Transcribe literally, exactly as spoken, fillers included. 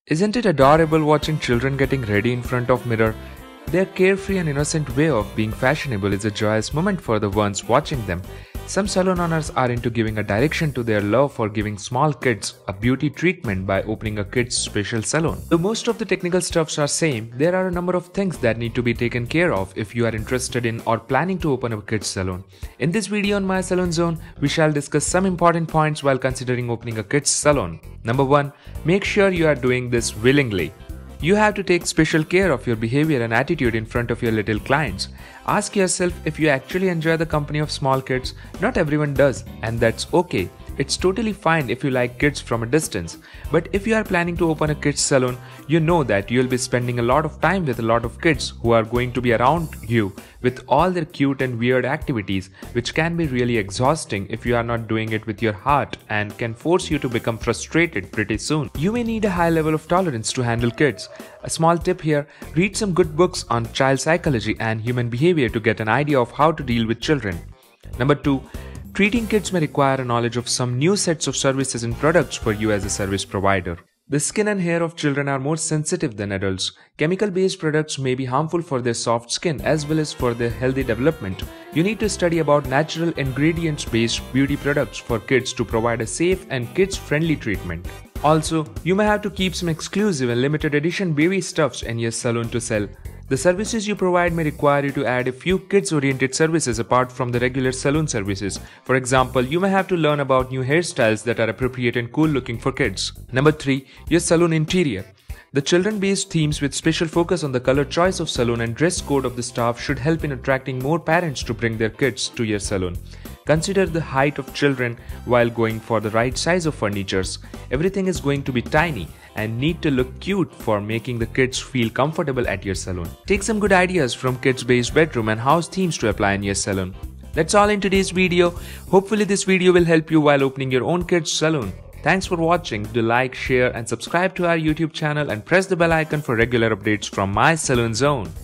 Isn't it adorable watching children getting ready in front of mirror? Their carefree and innocent way of being fashionable is a joyous moment for the ones watching them. Some salon owners are into giving a direction to their love for giving small kids a beauty treatment by opening a kids special salon. Though most of the technical stuffs are same, there are a number of things that need to be taken care of if you are interested in or planning to open a kids salon. In this video on My Salon Zone, we shall discuss some important points while considering opening a kids salon. Number one, make sure you are doing this willingly. You have to take special care of your behavior and attitude in front of your little clients. Ask yourself if you actually enjoy the company of small kids. Not everyone does, and that's okay. It's totally fine if you like kids from a distance. But if you are planning to open a kids salon, you know that you'll be spending a lot of time with a lot of kids who are going to be around you with all their cute and weird activities, which can be really exhausting if you are not doing it with your heart and can force you to become frustrated pretty soon. You may need a high level of tolerance to handle kids. A small tip here, read some good books on child psychology and human behavior to get an idea of how to deal with children. Number two, treating kids may require a knowledge of some new sets of services and products for you as a service provider. The skin and hair of children are more sensitive than adults. Chemical-based products may be harmful for their soft skin as well as for their healthy development. You need to study about natural ingredients-based beauty products for kids to provide a safe and kids-friendly treatment. Also, you may have to keep some exclusive and limited edition baby stuffs in your salon to sell. The services you provide may require you to add a few kids-oriented services apart from the regular salon services. For example, you may have to learn about new hairstyles that are appropriate and cool looking for kids. Number three, your salon interior. The children-based themes with special focus on the color choice of salon and dress code of the staff should help in attracting more parents to bring their kids to your salon. Consider the height of children while going for the right size of furnitures. Everything is going to be tiny and need to look cute for making the kids feel comfortable at your salon. Take some good ideas from kids-based bedroom and house themes to apply in your salon. That's all in today's video. Hopefully this video will help you while opening your own kids salon. Thanks for watching. Do like, share and subscribe to our YouTube channel and press the bell icon for regular updates from My Salon Zone.